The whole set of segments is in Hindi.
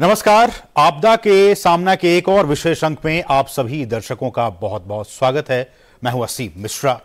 नमस्कार। आपदा के सामना के एक और विशेष अंक में आप सभी दर्शकों का बहुत बहुत स्वागत है। मैं हूं असीम मिश्रा।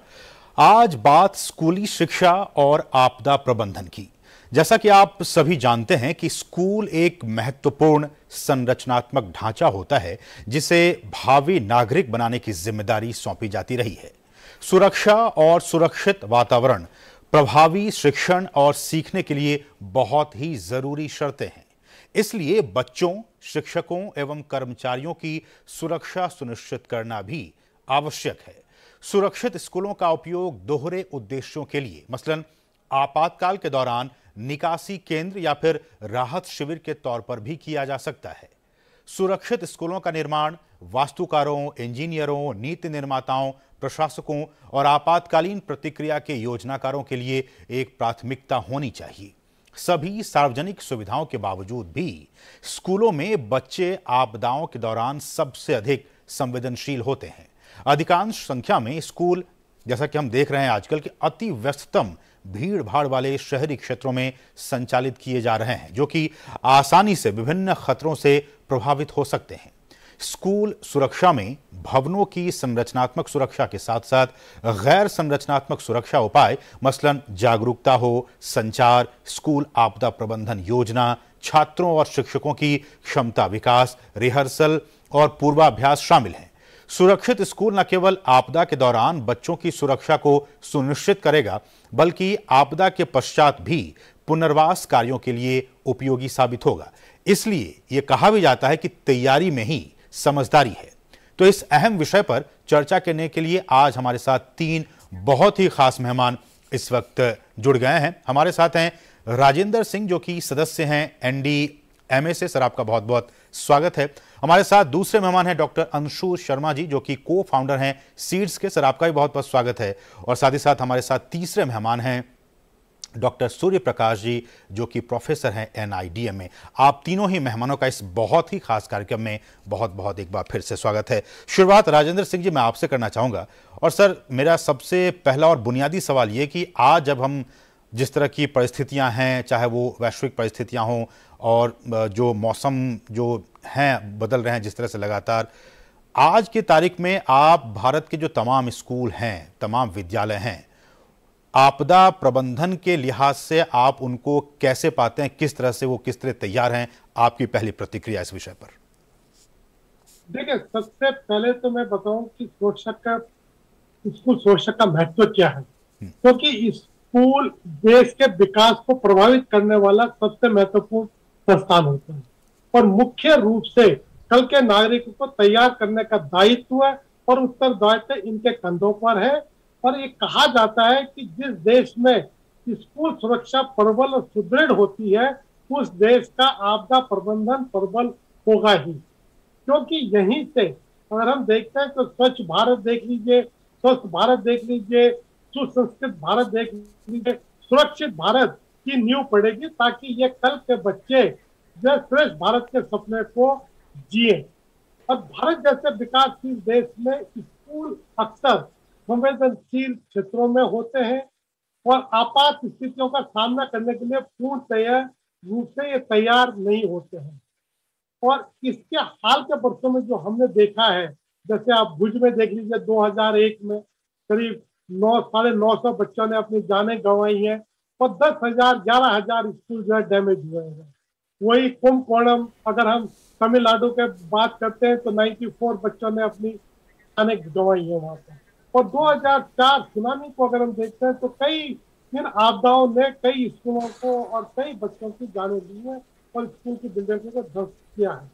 आज बात स्कूली शिक्षा और आपदा प्रबंधन की। जैसा कि आप सभी जानते हैं कि स्कूल एक महत्वपूर्ण संरचनात्मक ढांचा होता है जिसे भावी नागरिक बनाने की जिम्मेदारी सौंपी जाती रही है। सुरक्षा और सुरक्षित वातावरण प्रभावी शिक्षण और सीखने के लिए बहुत ही जरूरी शर्तें हैं। इसलिए बच्चों, शिक्षकों एवं कर्मचारियों की सुरक्षा सुनिश्चित करना भी आवश्यक है। सुरक्षित स्कूलों का उपयोग दोहरे उद्देश्यों के लिए, मसलन आपातकाल के दौरान निकासी केंद्र या फिर राहत शिविर के तौर पर भी किया जा सकता है। सुरक्षित स्कूलों का निर्माण वास्तुकारों, इंजीनियरों, नीति निर्माताओं, प्रशासकों और आपातकालीन प्रतिक्रिया के योजनाकारों के लिए एक प्राथमिकता होनी चाहिए। सभी सार्वजनिक सुविधाओं के बावजूद भी स्कूलों में बच्चे आपदाओं के दौरान सबसे अधिक संवेदनशील होते हैं। अधिकांश संख्या में स्कूल, जैसा कि हम देख रहे हैं आजकल के अति व्यस्ततम भीड़ भाड़ वाले शहरी क्षेत्रों में संचालित किए जा रहे हैं, जो कि आसानी से विभिन्न खतरों से प्रभावित हो सकते हैं। स्कूल सुरक्षा में भवनों की संरचनात्मक सुरक्षा के साथ साथ गैर संरचनात्मक सुरक्षा उपाय, मसलन जागरूकता हो, संचार, स्कूल आपदा प्रबंधन योजना, छात्रों और शिक्षकों की क्षमता विकास, रिहर्सल और पूर्वाभ्यास शामिल हैं। सुरक्षित स्कूल न केवल आपदा के दौरान बच्चों की सुरक्षा को सुनिश्चित करेगा, बल्कि आपदा के पश्चात भी पुनर्वास कार्यों के लिए उपयोगी साबित होगा। इसलिए यह कहा भी जाता है कि तैयारी में ही समझदारी है। तो इस अहम विषय पर चर्चा करने के लिए आज हमारे साथ तीन बहुत ही खास मेहमान इस वक्त जुड़ गए हैं। हमारे साथ हैं राजेंद्र सिंह, जो कि सदस्य हैं NDMA से। सर, आपका बहुत बहुत स्वागत है। हमारे साथ दूसरे मेहमान हैं डॉक्टर अंशु शर्मा जी, जो कि को फाउंडर हैं सीड्स के। सर, आपका भी बहुत बहुत स्वागत है। और साथ ही साथ हमारे साथ तीसरे मेहमान हैं डॉक्टर सूर्य प्रकाश जी, जो कि प्रोफेसर हैं NIDM में। आप तीनों ही मेहमानों का इस बहुत ही खास कार्यक्रम में बहुत बहुत एक बार फिर से स्वागत है। शुरुआत राजेंद्र सिंह जी मैं आपसे करना चाहूँगा। और सर, मेरा सबसे पहला और बुनियादी सवाल ये कि आज जब हम जिस तरह की परिस्थितियाँ हैं, चाहे वो वैश्विक परिस्थितियाँ हों और जो मौसम जो हैं बदल रहे हैं जिस तरह से लगातार, आज की तारीख में आप भारत के जो तमाम स्कूल हैं, तमाम विद्यालय हैं, आपदा प्रबंधन के लिहाज से आप उनको कैसे पाते हैं? किस तरह से वो किस तरह तैयार हैं? आपकी पहली प्रतिक्रिया इस विषय पर। देखिए, सबसे पहले तो मैं बताऊं कि स्कूल सुरक्षा का महत्व क्या है, क्योंकि स्कूल देश के विकास को प्रभावित करने वाला सबसे महत्वपूर्ण संस्थान होता है और मुख्य रूप से कल के नागरिकों को तैयार करने का दायित्व है और उत्तरदायित्व इनके कंधों पर है। और ये कहा जाता है कि जिस देश में स्कूल सुरक्षा प्रबल और सुदृढ़ होती है, उस देश का आपदा प्रबंधन प्रबल होगा ही। क्योंकि यहीं से अगर हम देखते हैं तो स्वच्छ भारत देख लीजिए, स्वस्थ भारत देख लीजिए, सुसंस्कृत भारत देख लीजिए, सुरक्षित भारत की नींव पड़ेगी, ताकि ये कल के बच्चे जो श्रेष्ठ भारत के सपने को जिए। और भारत जैसे विकासशील देश में स्कूल अक्सर संवेदनशील क्षेत्रों में होते हैं और आपात स्थितियों का सामना करने के लिए पूर्ण रूप से ये तैयार नहीं होते हैं। और इसके हाल के वर्षों में जो हमने देखा है, जैसे आप भुज में देख लीजिए, 2001 में करीब 9,950 बच्चों ने अपनी जानें गंवाई हैं और 11,000 स्कूल जो है डैमेज हुए हैं। वही कुंभकोणम, अगर हम तमिलनाडु के बात करते हैं तो 94 बच्चों ने अपनी जानें गंवाई है वहां पर। और 2004 सुनामी को अगर हम देखते हैं तो कई इन आपदाओं ने कई स्कूलों को और कई बच्चों की जानें ली है और स्कूल की बिल्डिंगों को ध्वस्त किया है।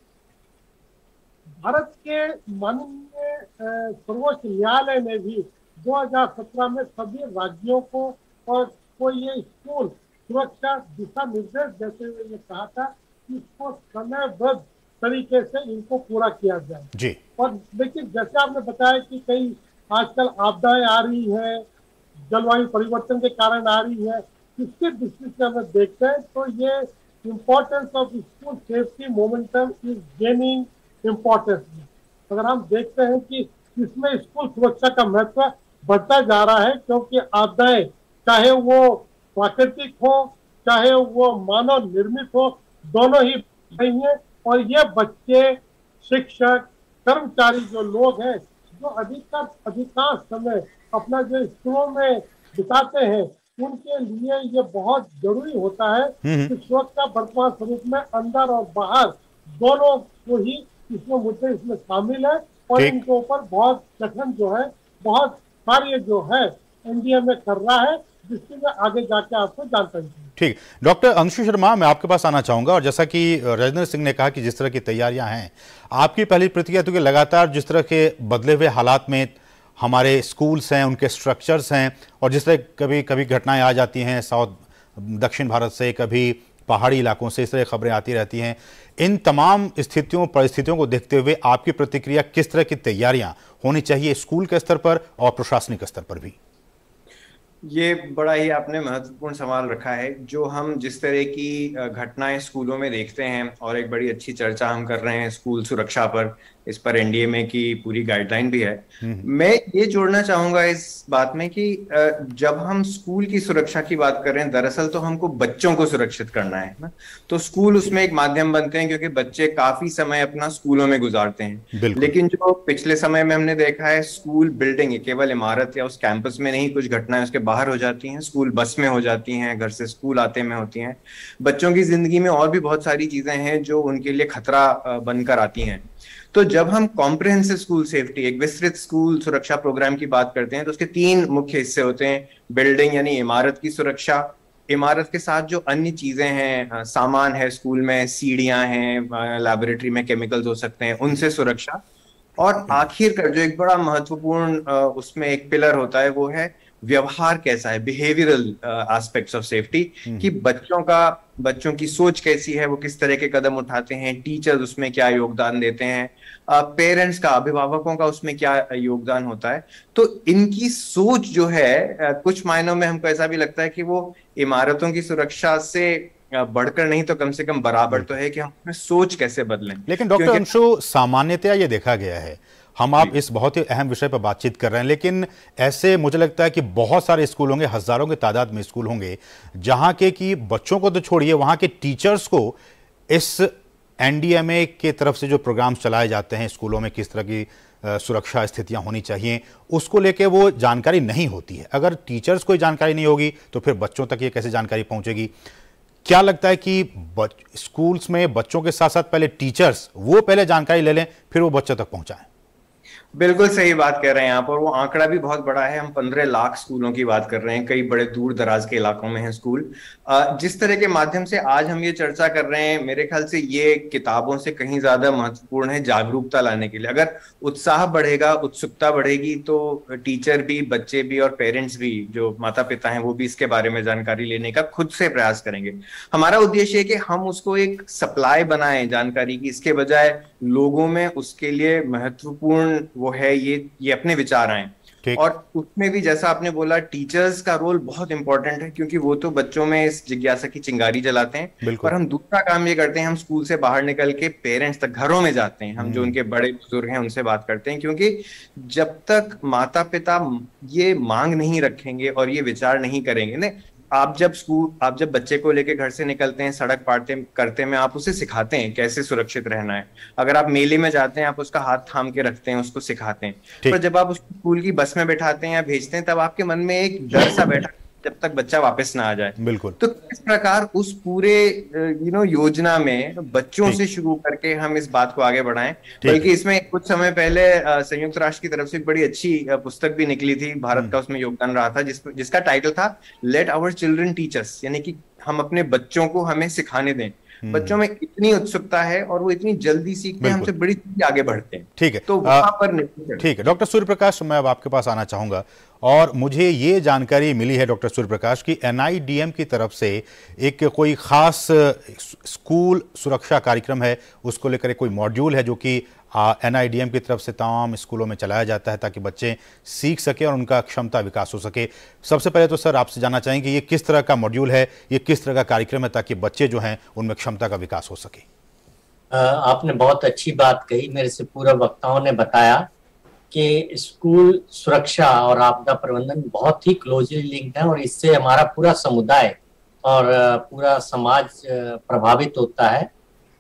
भारत के माननीय सर्वोच्च न्यायालय ने भी 2017 में सभी राज्यों को ये स्कूल सुरक्षा दिशा निर्देश देते हुए ये कहा था कि इसको समयबद्ध तरीके से इनको पूरा किया जाए जी। और देखिए, जैसे आपने बताया कि कई आजकल आपदाएं आ रही है, जलवायु परिवर्तन के कारण आ रही है, इसके दृष्टि से हमें देखते हैं तो ये importance of school safety momentum is gaining importance. अगर हम देखते हैं कि इसमें स्कूल सुरक्षा का महत्व बढ़ता जा रहा है, क्योंकि आपदाएं चाहे वो प्राकृतिक हो चाहे वो मानव निर्मित हो, दोनों ही रही है और ये बच्चे, शिक्षक, कर्मचारी जो लोग हैं, जो अधिकांश समय अपना जो स्कूलों में बिताते हैं, उनके लिए ये बहुत जरूरी होता है कि सुरक्षा वर्तमान स्वरूप में अंदर और बाहर दोनों को ही इसमें मुद्दे इसमें शामिल है। और इनके ऊपर बहुत कठिन जो है, बहुत कार्य जो है एनडीएमए कर रहा है, जिसकी मैं आगे जाके आपको जानकारी दूंगा। ठीक। डॉक्टर अंशु शर्मा, मैं आपके पास आना चाहूंगा, और जैसा कि राजेंद्र सिंह ने कहा कि जिस तरह की तैयारियां हैं, आपकी पहली प्रतिक्रिया तो कि लगातार जिस तरह के बदले हुए हालात में हमारे स्कूल्स हैं, उनके स्ट्रक्चर्स हैं, और जिस तरह कभी कभी घटनाएं आ जाती हैं दक्षिण भारत से, कभी पहाड़ी इलाकों से, इस तरह खबरें आती रहती हैं, इन तमाम स्थितियों परिस्थितियों को देखते हुए आपकी प्रतिक्रिया, किस तरह की तैयारियां होनी चाहिए स्कूल के स्तर पर और प्रशासनिक स्तर पर भी? ये बड़ा ही आपने महत्वपूर्ण सवाल रखा है। जो हम जिस तरह की घटनाएं स्कूलों में देखते हैं, और एक बड़ी अच्छी चर्चा हम कर रहे हैं स्कूल सुरक्षा पर, इस पर एनडीएमए की पूरी गाइडलाइन भी है। मैं ये जोड़ना चाहूंगा इस बात में कि जब हम स्कूल की सुरक्षा की बात कर रहे हैं, दरअसल तो हमको बच्चों को सुरक्षित करना है ना। तो स्कूल उसमें एक माध्यम बनते हैं, क्योंकि बच्चे काफी समय अपना स्कूलों में गुजारते हैं। लेकिन जो पिछले समय में हमने देखा है, स्कूल बिल्डिंग केवल इमारत या उस कैंपस में नहीं, कुछ घटनाएं उसके बाहर हो जाती हैं, स्कूल बस में हो जाती हैं, घर से स्कूल आते में होती हैं। बच्चों की जिंदगी में और भी बहुत सारी चीजें हैं जो उनके लिए खतरा बनकर आती हैं। तो जब हम कॉम्प्रिहेंसिव स्कूल सेफ्टी, एक विस्तृत स्कूल सुरक्षा प्रोग्राम की बात करते हैं, तो उसके 3 मुख्य हिस्से होते हैं। बिल्डिंग यानी इमारत की सुरक्षा, इमारत के साथ जो अन्य चीजें हैं, सामान है स्कूल में, सीढ़ियां हैं, लैबोरेटरी में केमिकल्स हो सकते हैं, उनसे सुरक्षा, और आखिर कर जो एक बड़ा महत्वपूर्ण उसमें एक पिलर होता है, वो है व्यवहार कैसा है, बिहेवियरल एस्पेक्ट्स ऑफ सेफ्टी, कि बच्चों की सोच कैसी है, वो किस तरह के कदम उठाते हैं, टीचर्स उसमें क्या योगदान देते हैं, पेरेंट्स का, अभिभावकों का उसमें क्या योगदान होता है। तो इनकी सोच जो है, कुछ मायनों में हमको ऐसा भी लगता है कि वो इमारतों की सुरक्षा से बढ़कर नहीं तो कम से कम बराबर तो है, कि हम अपनी सोच कैसे बदलें। लेकिन डॉक्टर अंशु, सामान्यतया ये देखा गया है, हम आप इस बहुत ही अहम विषय पर बातचीत कर रहे हैं, लेकिन ऐसे मुझे लगता है कि बहुत सारे स्कूल होंगे, हजारों की तादाद में स्कूल होंगे, जहां के कि बच्चों को तो छोड़िए, वहां के टीचर्स को इस एनडीएमए के तरफ से जो प्रोग्राम्स चलाए जाते हैं स्कूलों में, किस तरह की सुरक्षा स्थितियां होनी चाहिए, उसको लेके वो जानकारी नहीं होती है। अगर टीचर्स को जानकारी नहीं होगी तो फिर बच्चों तक ये कैसे जानकारी पहुंचेगी? क्या लगता है कि स्कूल्स में बच्चों के साथ साथ पहले टीचर्स वो पहले जानकारी ले लें, फिर वो बच्चों तक पहुंचाएं? बिल्कुल सही बात कह रहे हैं आप, और वो आंकड़ा भी बहुत बड़ा है। हम 15 लाख स्कूलों की बात कर रहे हैं, कई बड़े दूर दराज के इलाकों में हैं स्कूल। जिस तरह के माध्यम से आज हम ये चर्चा कर रहे हैं, मेरे ख्याल से ये किताबों से कहीं ज्यादा महत्वपूर्ण है जागरूकता लाने के लिए। अगर उत्साह बढ़ेगा, उत्सुकता बढ़ेगी, तो टीचर भी, बच्चे भी और पेरेंट्स भी, जो माता पिता हैं, वो भी इसके बारे में जानकारी लेने का खुद से प्रयास करेंगे। हमारा उद्देश्य है कि हम उसको एक सप्लाई बनाएं जानकारी की, इसके बजाय लोगों में उसके लिए महत्वपूर्ण वो है ये अपने विचार आए। और उसमें भी जैसा आपने बोला, टीचर्स का रोल बहुत इंपॉर्टेंट है, क्योंकि वो तो बच्चों में इस जिज्ञासा की चिंगारी जलाते हैं। और हम दूसरा काम ये करते हैं, हम स्कूल से बाहर निकल के पेरेंट्स तक, घरों में जाते हैं, हम जो उनके बड़े बुजुर्ग हैं उनसे बात करते हैं, क्योंकि जब तक माता पिता ये मांग नहीं रखेंगे और ये विचार नहीं करेंगे ना, आप जब बच्चे को लेके घर से निकलते हैं, सड़क पार करते में आप उसे सिखाते हैं कैसे सुरक्षित रहना है। अगर आप मेले में जाते हैं, आप उसका हाथ थाम के रखते हैं, उसको सिखाते हैं। पर जब आप उसको स्कूल की बस में बैठाते हैं या भेजते हैं, तब आपके मन में एक डर सा बैठा जब तक बच्चा वापस ना आ जाए। बिल्कुल। तो किस प्रकार उस पूरे योजना में बच्चों से शुरू करके हम इस बात को आगे बढ़ाएं। बल्कि इसमें कुछ समय पहले संयुक्त राष्ट्र की तरफ से एक बड़ी अच्छी पुस्तक भी निकली थी, भारत का उसमें योगदान रहा था, जिसका टाइटल था let our children teach us, यानी कि हम अपने बच्चों को हमें सिखाने दें। बच्चों में इतनी उत्सुकता है और वो इतनी जल्दी सीखते हैं, हमसे बड़ी आगे बढ़ते हैं। ठीक है, तो वहां पर ठीक है। डॉक्टर सूर्य प्रकाश, मैं अब आपके पास आना चाहूंगा, और मुझे ये जानकारी मिली है डॉक्टर सूर्य प्रकाश की एनआईडीएम की तरफ से एक कोई खास स्कूल सुरक्षा कार्यक्रम है, उसको लेकर कोई मॉड्यूल है जो कि एनआईडीएम की तरफ से तमाम स्कूलों में चलाया जाता है, ताकि बच्चे सीख सके और उनका क्षमता विकास हो सके। सबसे पहले तो सर आपसे जानना चाहेंगे ये किस तरह का मॉड्यूल है, ये किस तरह का कार्यक्रम है, ताकि बच्चे जो हैं उनमें क्षमता का विकास हो सके? आपने बहुत अच्छी बात कही। मेरे से पूर्व वक्ताओं ने बताया कि स्कूल सुरक्षा और आपदा प्रबंधन बहुत ही क्लोजली लिंक्ड है, और इससे हमारा पूरा समुदाय और पूरा समाज प्रभावित होता है।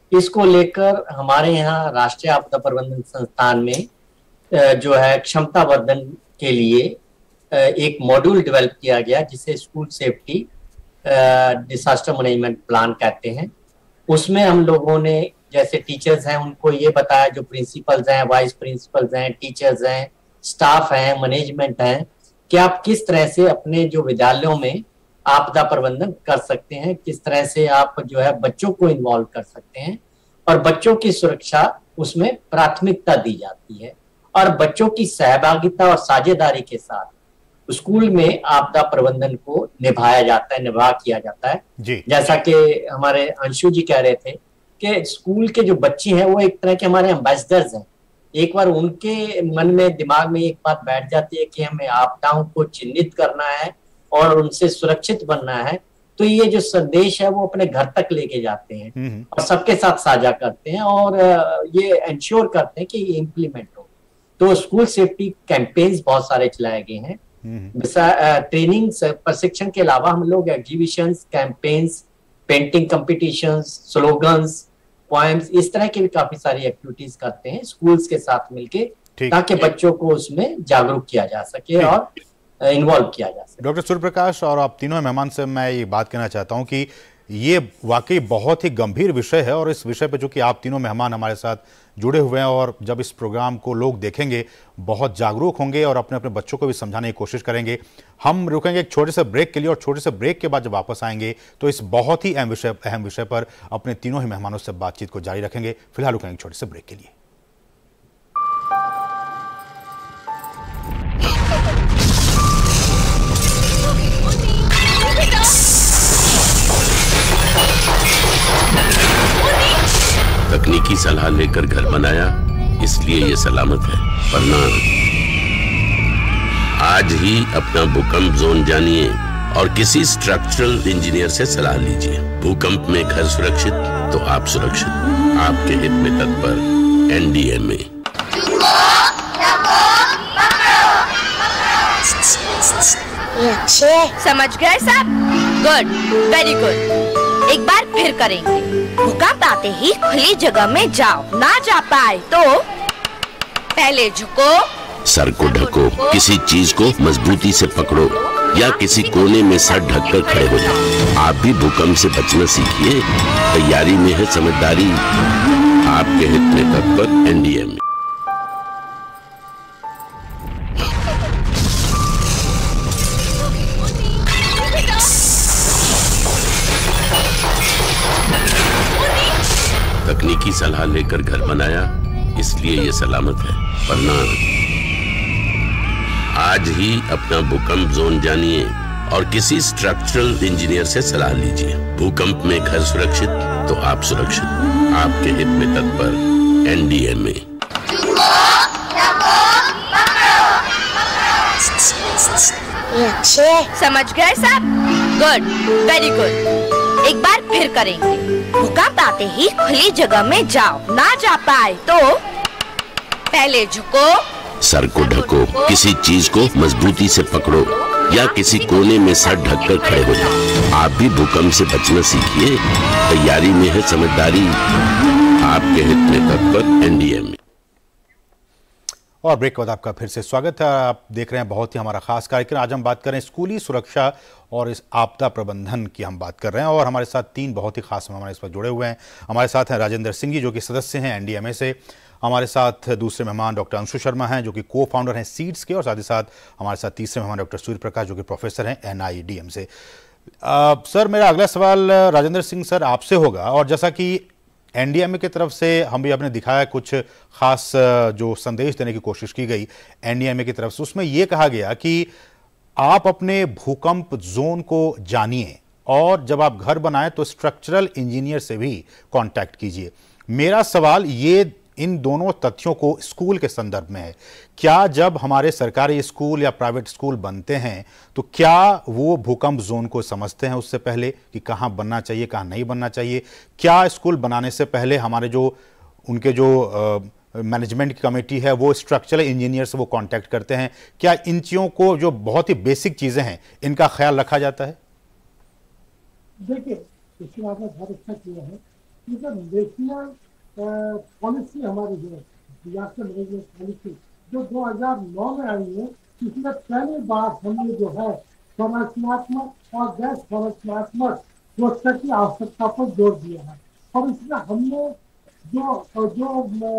इसको लेकर हमारे यहाँ राष्ट्रीय आपदा प्रबंधन संस्थान में जो है क्षमता वर्धन के लिए एक मॉड्यूल डेवलप किया गया जिसे school safety disaster management plan कहते हैं। उसमें हम लोगों ने जैसे टीचर्स हैं उनको ये बताया, जो प्रिंसिपल्स हैं, वाइस प्रिंसिपल्स हैं, टीचर्स हैं, स्टाफ हैं, मैनेजमेंट हैं, कि आप किस तरह से अपने जो विद्यालयों में आपदा प्रबंधन कर सकते हैं, किस तरह से आप जो है बच्चों को इन्वॉल्व कर सकते हैं और बच्चों की सुरक्षा उसमें प्राथमिकता दी जाती है और बच्चों की सहभागिता और साझेदारी के साथ स्कूल में आपदा प्रबंधन को निभाया जाता है, निभा किया जाता है जी। जैसा कि हमारे अंशु जी कह रहे थे कि स्कूल के जो बच्चे हैं वो एक तरह के हमारे एम्बेसडर्स हैं। एक बार उनके मन में, दिमाग में एक बात बैठ जाती है कि हमें आपदाओं को चिन्हित करना है और उनसे सुरक्षित बनना है, तो ये जो संदेश है वो अपने घर तक लेके जाते हैं और सबके साथ साझा करते हैं और ये इंश्योर करते हैं कि ये इम्प्लीमेंट हो। तो स्कूल सेफ्टी कैंपेन्स बहुत सारे चलाए गए हैं। ट्रेनिंग प्रशिक्षण के अलावा हम लोग exhibitions, campaigns, painting competitions, slogans, poems, इस तरह की भी काफी सारी एक्टिविटीज करते हैं स्कूल्स के साथ मिलके, ताकि बच्चों को उसमें जागरूक किया जा सके और इन्वॉल्व किया जा सके। डॉक्टर सूर्य प्रकाश और आप तीनों मेहमान से मैं ये बात कहना चाहता हूं कि ये वाकई बहुत ही गंभीर विषय है और इस विषय पे जो कि आप तीनों मेहमान हमारे साथ जुड़े हुए हैं और जब इस प्रोग्राम को लोग देखेंगे बहुत जागरूक होंगे और अपने अपने बच्चों को भी समझाने की कोशिश करेंगे। हम रुकेंगे एक छोटे से ब्रेक के लिए और छोटे से ब्रेक के बाद जब वापस आएंगे तो इस बहुत ही अहम विषय पर अपने तीनों ही मेहमानों से बातचीत को जारी रखेंगे। फिलहाल रुकेंगे एक छोटे से ब्रेक के लिए। तकनीकी सलाह लेकर घर बनाया, इसलिए ये सलामत है, वरना आज ही अपना भूकंप जोन जानिए और किसी स्ट्रक्चरल इंजीनियर से सलाह लीजिए। भूकंप में घर सुरक्षित तो आप सुरक्षित। आपके हित में तत्पर एनडीएमए। समझ गए सब? Good, very good. एक बार फिर करेंगे। भूकंप आते ही खुली जगह में जाओ, ना जा पाए तो पहले झुको, सर को ढको, किसी चीज को मजबूती से पकड़ो या किसी कोने में सर ढककर खड़े हो जाओ। आप भी भूकंप से बचना सीखिए। तैयारी में है समझदारी। आपके हित में तत्पर एनडीएमए। तकनीकी सलाह लेकर घर बनाया, इसलिए ये सलामत है, वरना आज ही अपना भूकंप जोन जानिए और किसी स्ट्रक्चरल इंजीनियर से सलाह लीजिए। भूकंप में घर सुरक्षित तो आप सुरक्षित। आपके हित में तत्पर एनडीएमए। समझ गए सब? Good, very good. एक बार फिर करेंगे। भूकंप आते ही खुली जगह में जाओ, ना जा पाए तो पहले झुको, सर को ढको, किसी चीज को मजबूती से पकड़ो या किसी कोने में सर ढककर खड़े हो जाओ। आप भी भूकंप से बचना सीखिए। तैयारी में है समझदारी। आपके हित में तत्पर एनडीएमए। और ब्रेक के बाद आपका फिर से स्वागत है। आप देख रहे हैं बहुत ही हमारा खास कार्यक्रम। आज हम बात कर रहे हैं स्कूली सुरक्षा और इस आपदा प्रबंधन की हम बात कर रहे हैं और हमारे साथ तीन बहुत ही खास मेहमान इस पर जुड़े हुए हैं। हमारे साथ हैं राजेंद्र सिंह जी जो कि सदस्य हैं एनडीएमए से। हमारे साथ दूसरे मेहमान डॉक्टर अंशु शर्मा हैं जो कि को फाउंडर हैं सीड्स के, और साथ ही साथ हमारे साथ तीसरे मेहमान डॉक्टर सूर्य प्रकाश जो कि प्रोफेसर हैं एनआईडीएम से। सर, मेरा अगला सवाल राजेंद्र सिंह सर आपसे होगा। और जैसा कि एनडीएमए की तरफ से हम भी आपने दिखाया, कुछ खास जो संदेश देने की कोशिश की गई एनडीएमए की तरफ से, उसमें यह कहा गया कि आप अपने भूकंप जोन को जानिए और जब आप घर बनाएं तो स्ट्रक्चरल इंजीनियर से भी कांटेक्ट कीजिए। मेरा सवाल ये इन दोनों तथ्यों को स्कूल के संदर्भ में है। क्या जब हमारे सरकारी स्कूल या प्राइवेट स्कूल बनते हैं तो क्या वो भूकंप जोन को समझते हैं उससे पहले कि कहाँ बनना चाहिए, कहाँ नहीं बनना चाहिए? क्या स्कूल बनाने से पहले हमारे जो उनके जो मैनेजमेंट की कमेटी है वो स्ट्रक्चरल इंजीनियर से वो कांटेक्ट करते हैं? क्या इन चीज़ों को, जो बहुत ही बेसिक चीज़ें हैं, इनका ख्याल रखा जाता है? देखिए, इसमें आपने बहुत अच्छा किया है नेशनल पॉलिसी हमारी है, डिजास्टर मैनेजमेंट पॉलिसी जो 2009 में आई है, इसमें पहली बार हमने जो है संरचनात्मक और गैर संरचनात्मक सुरक्षा की आवश्यकता पर जोर दिया है। और इसमें हमने जो जो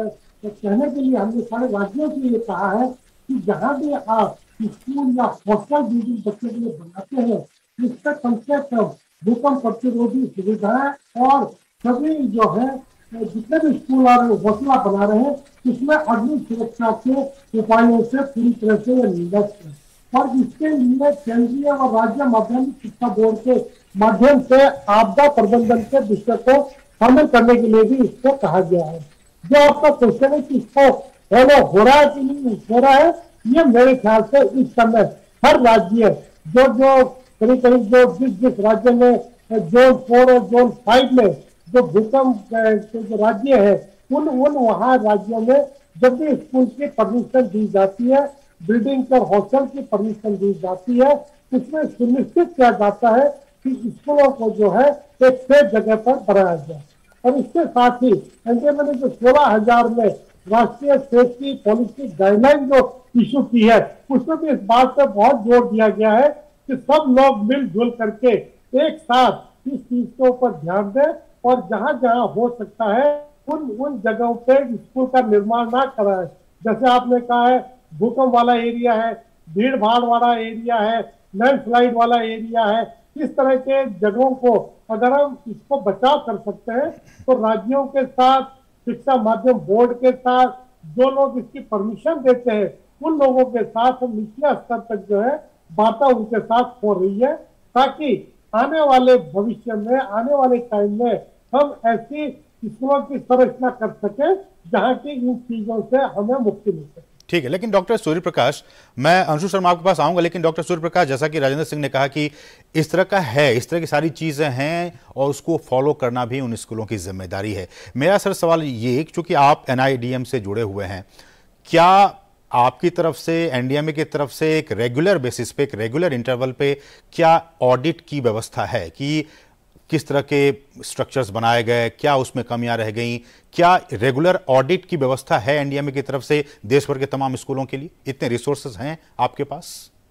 कहने के लिए हमने सारे राज्यों के लिए कहा है कि जहाँ भी आप स्कूल या हॉस्टल बिल्डिंग बच्चों के लिए बनाते हैं, इसका कम से कम भूकंप प्रतिरोधी सुविधाएं और सभी जो है जितने भी स्कूल और हॉस्टल बना रहे हैं, इसमें अग्नि सुरक्षा के उपायों से पूरी तरह से लैस है। और इसके लिए केंद्रीय और राज्य माध्यमिक शिक्षा बोर्ड के माध्यम से आपदा प्रबंधन के विषय को शामिल करने के लिए भी इसको कहा गया है। जो आपका क्वेश्चन है कि इसको फॉलो हो रहा है कि नहीं हो रहा है, ये मेरे ख्याल से इस समय हर राज्य जो करीब जिस राज्य में जोन 4 और जोन 5 में जो भूकंप के जो राज्य है, उन वहाँ राज्यों में जब भी स्कूल की परमिशन दी जाती है, बिल्डिंग और हॉस्टल की परमिशन दी जाती है, उसमें सुनिश्चित किया जाता है कि स्कूलों को जो है एक सेफ जगह पर बनाया जाए। और इसके साथ ही एनडीए ने जो 16,000 में राष्ट्रीय सेफ्टी पॉलिसी गाइडलाइन जो इशू की है, उसमें भी इस बात पर बहुत जोर दिया गया है कि सब लोग मिलजुल करके एक साथ इस चीज के ऊपर ध्यान दें और जहां जहां हो सकता है उन जगहों पे स्कूल का निर्माण ना कराएं। जैसे आपने कहा है भूकंप वाला एरिया है, भीड़ भाड़ वाला एरिया है, लैंडस्लाइड वाला एरिया है, इस तरह के जगहों को अगर हम इसको बचाव कर सकते हैं तो राज्यों के साथ, शिक्षा माध्यम बोर्ड के साथ, जो लोग इसकी परमिशन देते हैं उन लोगों के साथ हम निचले स्तर तक जो है बातें उनके साथ हो रही है, ताकि आने वाले भविष्य में, आने वाले टाइम में हम ऐसी स्कूलों की संरचना कर सके जहां की इन चीजों से हमें मुक्ति मिल सके। ठीक है, लेकिन डॉक्टर सूर्य प्रकाश, मैं अंशु शर्मा आपके पास आऊंगा, लेकिन डॉक्टर सूर्य प्रकाश, जैसा कि राजेंद्र सिंह ने कहा कि इस तरह का है, इस तरह की सारी चीजें हैं और उसको फॉलो करना भी उन स्कूलों की जिम्मेदारी है। मेरा सर सवाल ये, चूंकि आप एनआईडीएम से जुड़े हुए हैं, क्या आपकी तरफ से, एनडीएमए की तरफ से एक रेगुलर बेसिस पे, एक रेगुलर इंटरवल पे क्या ऑडिट की व्यवस्था है कि किस तरह के स्ट्रक्चर्स बनाए गए, क्या उसमें कमियां रह गई, क्या रेगुलर ऑडिट की व्यवस्था है एनडीएमए की तरफ से देश भर के तमाम स्कूलों के लिए? इतने रिसोर्सेज हैं आपके पास?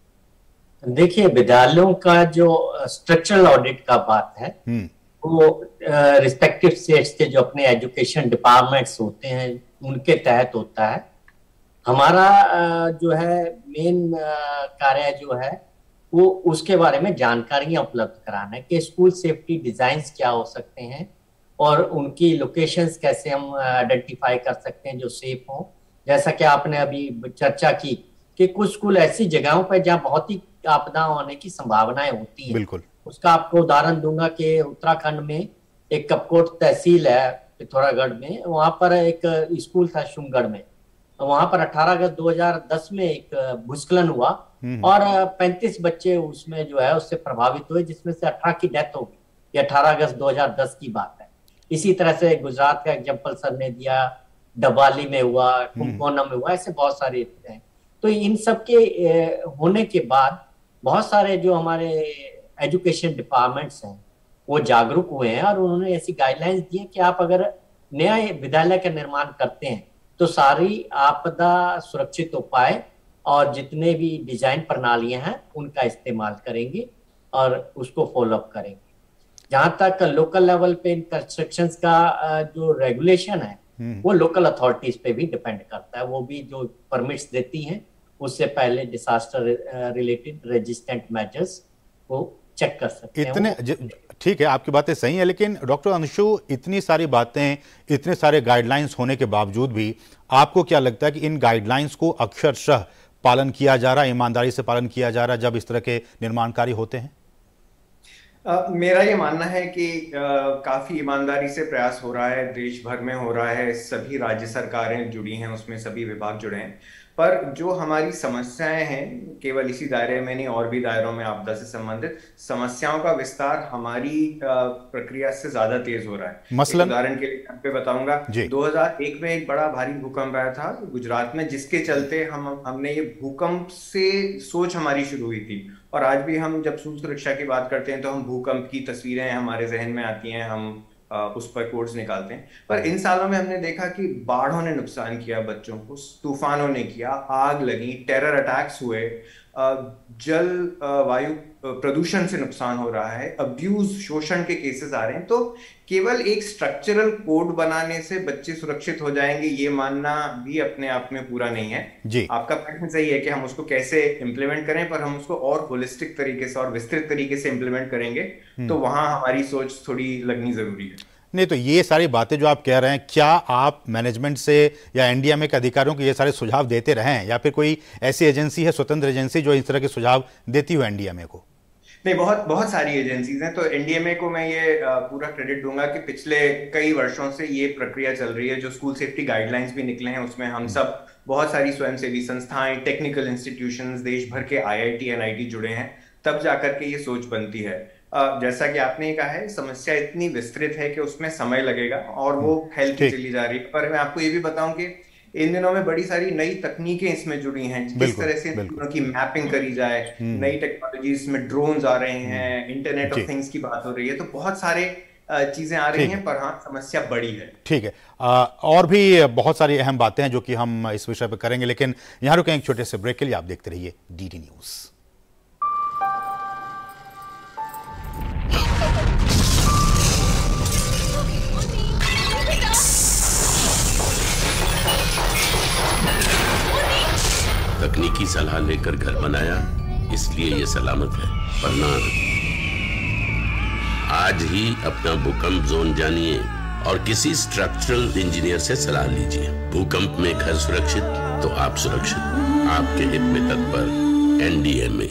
देखिए, विद्यालयों का जो स्ट्रक्चरल ऑडिट का बात है वो रिस्पेक्टिव स्टेट्स के जो अपने एजुकेशन डिपार्टमेंट्स होते हैं उनके तहत होता है। हमारा जो है मेन कार्य जो है वो उसके बारे में जानकारियां उपलब्ध कराना है कि स्कूल सेफ्टी डिजाइन्स क्या हो सकते हैं और उनकी लोकेशंस कैसे हम आइडेंटिफाई कर सकते हैं जो सेफ हो। जैसा कि आपने अभी चर्चा की कि कुछ स्कूल ऐसी जगहों पर जहां बहुत ही आपदा होने की संभावनाएं होती हैं। बिल्कुल, उसका आपको उदाहरण दूंगा कि उत्तराखंड में एक कपकोट तहसील है पिथौरागढ़ में, वहां पर एक स्कूल था शुमगढ़ में, वहां पर 18 अगस्त 2010 में एक भूस्खलन हुआ और 35 बच्चे उसमें जो है उससे प्रभावित हुए, जिसमें से 18 की डेथ हो गई। ये 18 अगस्त 2010 की बात है। इसी तरह से गुजरात का एग्जाम्पल सर ने दिया, डबाली में हुआ, कुंभकोणम में हुआ, ऐसे बहुत सारे हैं। तो इन सब के होने के बाद बहुत सारे जो हमारे एजुकेशन डिपार्टमेंट्स हैं वो जागरूक हुए हैं और उन्होंने ऐसी गाइडलाइंस दी है कि आप अगर नया विद्यालय का निर्माण करते हैं तो सारी आपदा सुरक्षित उपाय और जितने भी डिजाइन प्रणालियां हैं उनका इस्तेमाल करेंगे और उसको फॉलो अप करेंगे। जहां तक लोकल लेवल पे इन कंस्ट्रक्शंस का जो रेगुलेशन है वो लोकल अथॉरिटीज पे भी डिपेंड करता है। वो भी जो परमिट्स देती हैं उससे पहले डिजास्टर रिलेटेड रेजिस्टेंट मेजर्स को चेक कर सकते हैं। इतने ठीक है, आपकी बातें सही है, लेकिन डॉक्टर अंशु, इतनी सारी बातें, इतने सारे गाइडलाइंस होने के बावजूद भी आपको क्या लगता है कि इन गाइडलाइंस को अक्षरशः पालन किया जा रहा है, ईमानदारी से पालन किया जा रहा है जब इस तरह के निर्माण कार्य होते हैं? मेरा ये मानना है कि काफी ईमानदारी से प्रयास हो रहा है, देश भर में हो रहा है, सभी राज्य सरकारें जुड़ी हैं उसमें, सभी विभाग जुड़े हैं। पर जो हमारी समस्याएं हैं, केवल इसी दायरे में नहीं और भी दायरों में आपदा से संबंधित समस्याओं का विस्तार हमारी प्रक्रिया से ज्यादा तेज हो रहा है। मसलन उदाहरण के लिए पे बताऊंगा, 2001 में एक बड़ा भारी भूकंप आया था गुजरात में, जिसके चलते हमने ये भूकंप से सोच हमारी शुरू हुई थी। और आज भी हम जब स्कूल सुरक्षा की बात करते हैं तो हम भूकंप की तस्वीरें हमारे जहन में आती हैं, हम उस पर कोड्स निकालते हैं। पर इन सालों में हमने देखा कि बाढ़ों ने नुकसान किया बच्चों को, तूफानों ने किया, आग लगी, टेरर अटैक्स हुए, जल वायु प्रदूषण से नुकसान हो रहा है, अब्यूज शोषण के केसेस आ रहे हैं। तो केवल एक स्ट्रक्चरल कोड बनाने से बच्चे सुरक्षित हो जाएंगे ये मानना भी अपने आप में पूरा नहीं है जी। आपका प्रश्न सही है कि हम उसको कैसे इंप्लीमेंट करें, पर हम उसको और होलिस्टिक तरीके से और विस्तृत तरीके से इंप्लीमेंट करेंगे तो वहां हमारी सोच थोड़ी लगनी जरूरी है। नहीं तो ये सारी बातें जो आप कह रहे हैं, क्या आप मैनेजमेंट से या एनडीएमए के अधिकारियों को ये सारे सुझाव देते रहे हैं, या फिर कोई ऐसी एजेंसी है, स्वतंत्र एजेंसी, जो इस तरह के सुझाव देती हो एनडीएमए को? नहीं, बहुत बहुत सारी एजेंसीज हैं। तो एनडीएमए को मैं ये पूरा क्रेडिट दूंगा कि पिछले कई वर्षों से ये प्रक्रिया चल रही है। जो स्कूल सेफ्टी गाइडलाइंस भी निकले हैं उसमें हम सब, बहुत सारी स्वयंसेवी संस्थाएं, टेक्निकल इंस्टीट्यूशंस, देश भर के आईआईटी एनआईटी जुड़े हैं, तब जाकर के ये सोच बनती है। जैसा कि आपने कहा है, समस्या इतनी विस्तृत है कि उसमें समय लगेगा और वो फैलती चली जा रही है। पर मैं आपको ये भी बताऊं कि इन दिनों में बड़ी सारी नई तकनीकें इसमें जुड़ी हैं, किस तरह से की मैपिंग करी जाए, नई टेक्नोलॉजीज में ड्रोन्स आ रहे हैं, इंटरनेट ऑफ थिंग्स की बात हो रही है, तो बहुत सारे चीजें आ रही हैं, पर हाँ समस्या बड़ी है। ठीक है, और भी बहुत सारी अहम बातें हैं जो कि हम इस विषय पर करेंगे, लेकिन यहां रुकें एक छोटे से ब्रेक के लिए। आप देखते रहिए डीडी न्यूज। तकनीकी सलाह लेकर घर बनाया, इसलिए ये सलामत है, वरना आज ही अपना भूकंप जोन जानिए और किसी स्ट्रक्चरल इंजीनियर से सलाह लीजिए। भूकंप में घर सुरक्षित तो आप सुरक्षित। आपके हित में तत्पर एनडीएमए।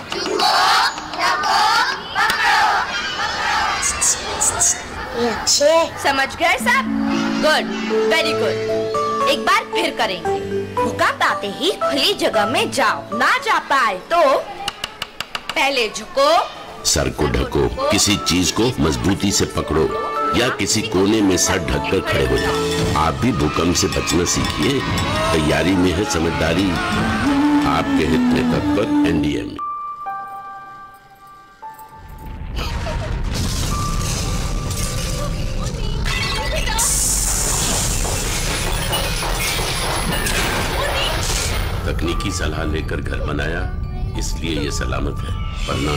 समझ गए सब? Good, very good. एक बार फिर करेंगे। भूकंप आते ही खुली जगह में जाओ, ना जा पाए तो पहले झुको, सर को ढको, किसी चीज को मजबूती से पकड़ो या किसी कोने में सर ढककर खड़े हो जाओ। आप भी भूकंप से बचना सीखिए, तैयारी में है समझदारी। आपके हित में तत्पर एनडीएमए। तकनीकी सलाह लेकर घर बनाया, इसलिए ये सलामत है, वरना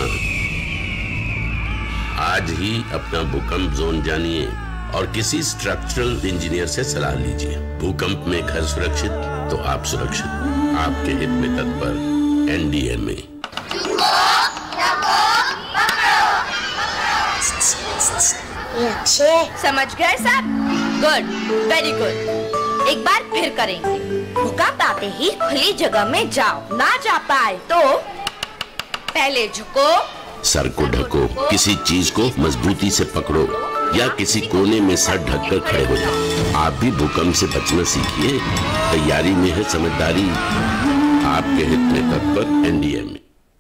आज ही अपना भूकंप जोन जानिए और किसी स्ट्रक्चरल इंजीनियर से सलाह लीजिए। भूकंप में घर सुरक्षित तो आप सुरक्षित। आपके हित में तत्पर एनडीएमए। समझ गए सब? Good, very good. एक बार फिर करेंगे। भूकंप आते ही खुली जगह में जाओ, ना जा पाए तो पहले झुको, सर को ढको, किसी चीज को मजबूती से पकड़ो या किसी कोने में सर ढककर खड़े हो जाओ। आप भी भूकंप से बचना सीखिए, तैयारी में है समझदारी। आपके हित में तत्पर एनडीएमए।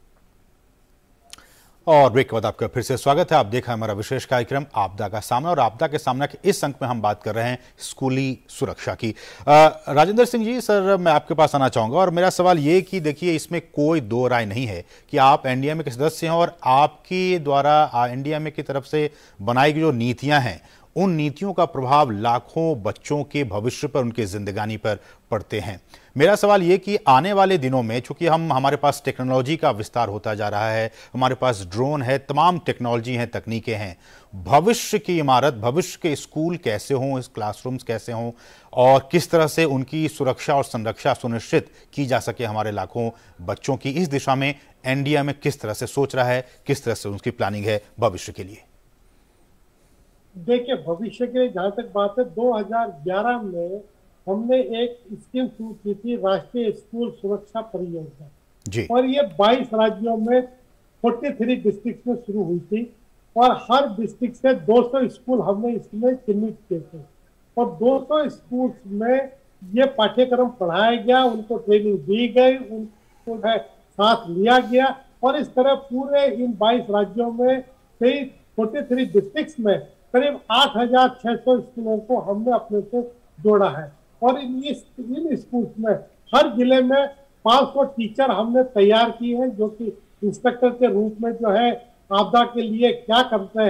और ब्रेक के बाद आपका फिर से स्वागत है। आप देखा हमारा विशेष कार्यक्रम आपदा का सामना, और आपदा के सामना के इस अंक में हम बात कर रहे हैं स्कूली सुरक्षा की। राजेंद्र सिंह जी, सर मैं आपके पास आना चाहूंगा, और मेरा सवाल ये कि देखिए, इसमें कोई दो राय नहीं है कि आप एनडीएमए के सदस्य हैं और आपकी द्वारा एनडीएमए की तरफ से बनाई गई जो नीतियां हैं, उन नीतियों का प्रभाव लाखों बच्चों के भविष्य पर, उनके जिंदगानी पर पड़ते हैं। मेरा सवाल ये कि आने वाले दिनों में, चूंकि हमारे पास टेक्नोलॉजी का विस्तार होता जा रहा है, हमारे पास ड्रोन है, तमाम टेक्नोलॉजी हैं, तकनीकें हैं, भविष्य की इमारत, भविष्य के स्कूल कैसे हों, इस क्लासरूम्स कैसे हों, और किस तरह से उनकी सुरक्षा और संरक्षा सुनिश्चित की जा सके हमारे लाखों बच्चों की, इस दिशा में एनडीएमए किस तरह से सोच रहा है, किस तरह से उसकी प्लानिंग है भविष्य के लिए? देखिए, भविष्य के लिए जहां तक बात है, 2011 में हमने एक स्कीम शुरू की थी, राष्ट्रीय स्कूल सुरक्षा परियोजना जी, और ये 22 राज्यों में 43 डिस्ट्रिक्ट में शुरू हुई थी, और हर डिस्ट्रिक्ट से 200 स्कूल हमने इसमें चिन्हित किए थे, और 200 स्कूल में ये पाठ्यक्रम पढ़ाया गया, उनको ट्रेनिंग दी गई, उनको साथ लिया गया, और इस तरह पूरे इन 22 राज्यों में 43 डिस्ट्रिक्ट में करीब 8,600 स्कूलों को हमने अपने से जोड़ा है। और इन स्कूल में हर जिले में 500 टीचर हमने तैयार किए हैं, जो कि इंस्ट्रक्टर के रूप में जो है आपदा के लिए क्या करते हैं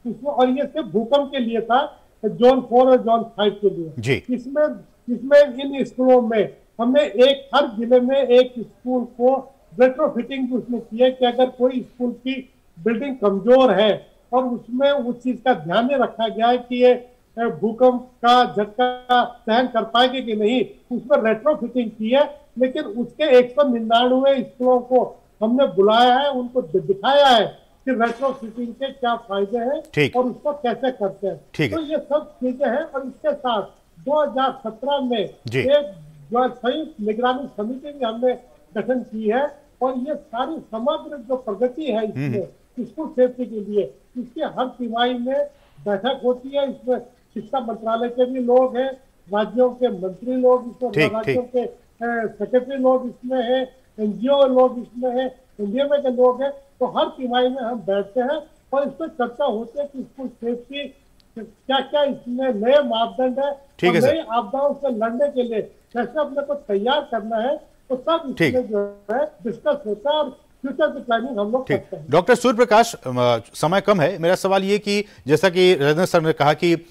इसमें, और ये सिर्फ भूकंप के लिए था, जोन 4 और जोन 5 के लिए जी। इसमें इन स्कूलों में हमने हर जिले में एक स्कूल को रेट्रोफिटिंग भी उसमें की है कि अगर कोई स्कूल की बिल्डिंग कमजोर है और उसमें उस चीज का ध्यान नहीं रखा गया है कि ये भूकंप का झटका सहन कर पाएगी कि नहीं, उसमें रेट्रोफिटिंग की है। लेकिन उसके 199 स्कूलों को हमने बुलाया है, उनको दिखाया है कि रेट्रोफिटिंग के क्या फायदे हैं और उसको कैसे करते हैं। तो ये सब चीजें हैं। और इसके साथ 2017 में एक जो संयुक्त निगरानी समिति भी हमने गठन की है, और ये सारी समग्र जो प्रगति है इसमें स्कूल सेफ्टी के लिए, इसके हर तिमाही में बैठक होती है। इसमें शिक्षा मंत्रालय के भी लोग हैं, राज्यों के मंत्री लोग इसमें, राज्यों के सेक्रेटरी लोग इसमें है, एनजीओ लोग इसमें है, इंडिया में के लोग हैं। तो हर तिमाही में हम बैठते हैं और इस पर चर्चा होती है कि स्कूल सेफ्टी क्या क्या इसमें नए मापदंड है, नई आपदाओं से लड़ने के लिए कैसे अपने को तैयार करना है, तो सब इसमें जो है डिस्कस होता है और फ्यूचर की प्लानिंग हम लोग करते हैं। डॉक्टर सूर्य प्रकाश, समय कम है, मेरा सवाल ये कि जैसा कि राजेंद्र सर ने कहा कि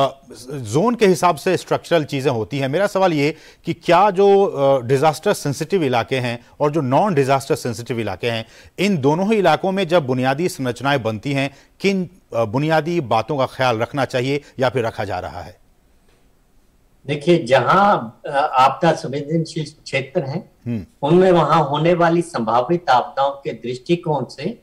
जोन के हिसाब से स्ट्रक्चरल चीजें होती हैं, मेरा सवाल ये कि क्या जो डिजास्टर सेंसिटिव इलाके हैं और जो नॉन डिजास्टर सेंसिटिव इलाके हैं, इन दोनों ही इलाकों में जब बुनियादी संरचनाएं बनती हैं, किन बुनियादी बातों का ख्याल रखना चाहिए या फिर रखा जा रहा है? देखिए, जहां आपदा संवेदनशील क्षेत्र हैं, उनमें वहां होने वाली संभावित आपदाओं के दृष्टिकोण से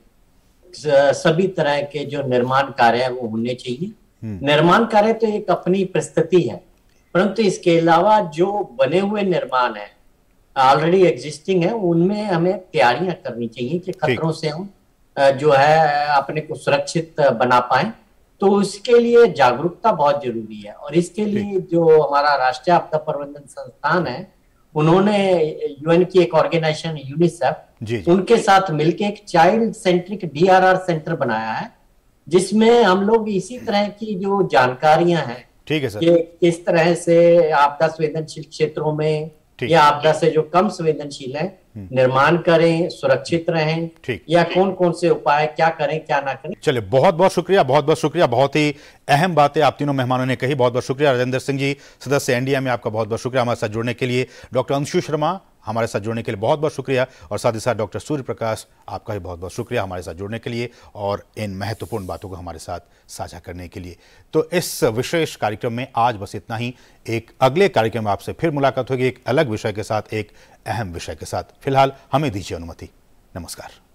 सभी तरह के जो निर्माण कार्य है वो होने चाहिए। निर्माण कार्य तो एक अपनी प्रस्तुति है, परंतु इसके अलावा जो बने हुए निर्माण है, ऑलरेडी एग्जिस्टिंग है, उनमें हमें तैयारियां करनी चाहिए कि खतरों से हम जो है अपने को सुरक्षित बना पाए। तो उसके लिए जागरूकता बहुत जरूरी है। और इसके लिए जो हमारा राष्ट्रीय आपदा प्रबंधन संस्थान है, उन्होंने यूएन की एक ऑर्गेनाइजेशन यूनिसेफ, उनके साथ मिलकर एक चाइल्ड सेंट्रिक DRR सेंटर बनाया है, जिसमें हम लोग इसी तरह की जो जानकारियां हैं, ठीक है सर, कि किस तरह से आपदा संवेदनशील क्षेत्रों में या आपदा से जो कम संवेदनशील है निर्माण करें, सुरक्षित रहें, या कौन कौन से उपाय क्या करें क्या ना करें। चलिए, बहुत बहुत शुक्रिया, बहुत बहुत शुक्रिया। बहुत ही अहम बातें आप तीनों मेहमानों ने कही। बहुत बहुत शुक्रिया। राजेंद्र सिंह जी, सदस्य NDA में, आपका बहुत बहुत शुक्रिया हमारे साथ जुड़ने के लिए। डॉक्टर अंशु शर्मा, हमारे साथ जुड़ने के लिए बहुत बहुत शुक्रिया। और साथ ही साथ डॉक्टर सूर्य प्रकाश, आपका भी बहुत बहुत शुक्रिया हमारे साथ जुड़ने के लिए और इन महत्वपूर्ण बातों को हमारे साथ साझा करने के लिए। तो इस विशेष कार्यक्रम में आज बस इतना ही। एक अगले कार्यक्रम में आपसे फिर मुलाकात होगी, एक अलग विषय के साथ, एक अहम विषय के साथ। फिलहाल हमें दीजिए अनुमति। नमस्कार।